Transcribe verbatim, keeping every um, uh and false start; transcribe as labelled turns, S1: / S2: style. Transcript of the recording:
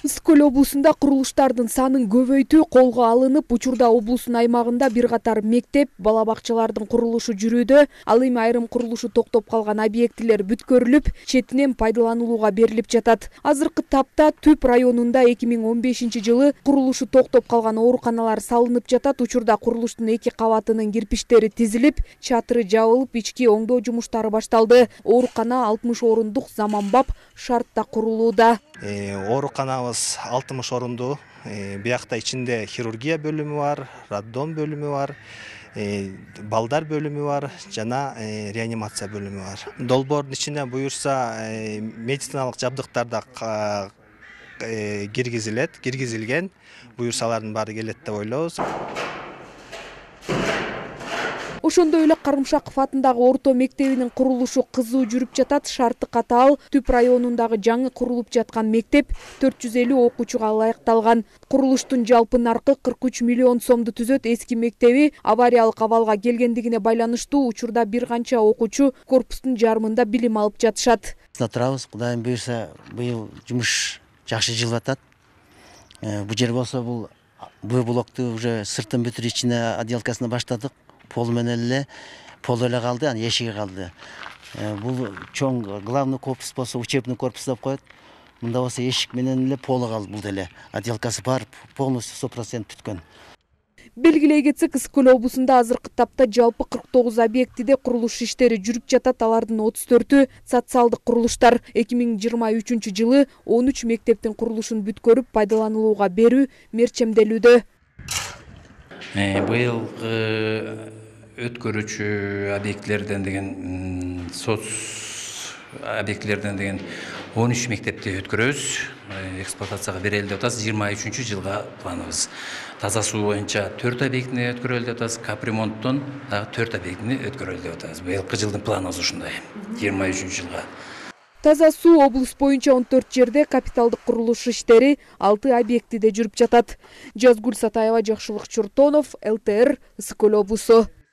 S1: Ысык Көл облусунда курулуштардын санын көбөйтүү колго алынып, учурда облустун аймагында бир катар мектеп, бала бакчалардын курулушу жүрүүдө. Ал эми айрым курулушу токтоп калган объектилер бүткөрүлүп, четинен пайдаланууга берилип жатат. Азыркы тапта Түп районунда эки миң он бешинчи жылы курулушу токтоп калган ооруканалар салынып жатат. Учурда курулуштун эки кабатынын кирпиштери тизилип, чатыры жабылып, ички оңдоо жумуштары башталды. Оорукана алтымыш орундук заманбап шартта курулууда.
S2: Ооруканабыз алтымыш орунду. Биякта ичинде хирургия бөлүмү бар, роддом бөлүмү бар, балдар бөлүмү бар, жана реанимация бөлүмү бар. Долбоордун ичине буюрса медициналык жабдыктар да киргизилет, киргизилген. Буюрсалардын баары келет деп ойлойбуз.
S1: Ошондой эле Карымшаков атындагы орто мектебинин курулушу кызуу жүрүп жатат. Шарты катаал. Түп районундагы жаңы курулуп жаткан мектеп төрт жүз элүү окуучуга ылайыкталган. Курулуштун жалпы наркы кырк үч миллион сомду түзөт. Эски мектеби авариялык абалга келгендигине байланыштуу учурда бир канча окуучу корпустун жарымында билим алып жатышат.
S3: Турабыз, Кудайым буйрса, быйыл жумуш жакшы жылып атат. Бул жер болсо бул бу блокту уже сыртын бүтүр ичине отделкасына баштадык. Пол менен эле пол эле калды, анан эшиги калды. Бул чоң главный корпус болсо учебный корпус деп коет. Мында болсо эшик менен эле полу калды бул деле. Отделкасы бар, полностью сто процент бүткөн.
S1: Белгилей кетсек, Ысык Көл облусунда азыркы тапта жалпы кырк тогуз объектиде курулуш иштери жүрүп жатат. Алардын отуз төртү социалдык курулуштар. эки миң жыйырма үчүнчү жылы он үч мектептин курулушун бүткөрүп пайдаланууга берүү мерчемделүүдө.
S4: Быйылгы өткөрүүчү объектилерден деген соц объектилерден деген он үч мектепти өткөрөбүз. Эксплуатацияга берели деп атабыз. жыйырма үчүнчү жылга планыбыз. Таза суу боюнча төрт объектини өткөрөлү деп атабыз. Капремонттон дагы төрт объектини өткөрөлү деп атабыз. Быйылкы жылдын планыбыз ушундай. жыйырма үчүнчү жылга.
S1: Таза суу облус боюнча он төрт жерде, капиталдык курулуш иштери алты объектиде жүрүп жатат. Жазгүл Сатаева, Жакшылык Чуртонов, эл тэ эр, Ысык Көл облусу.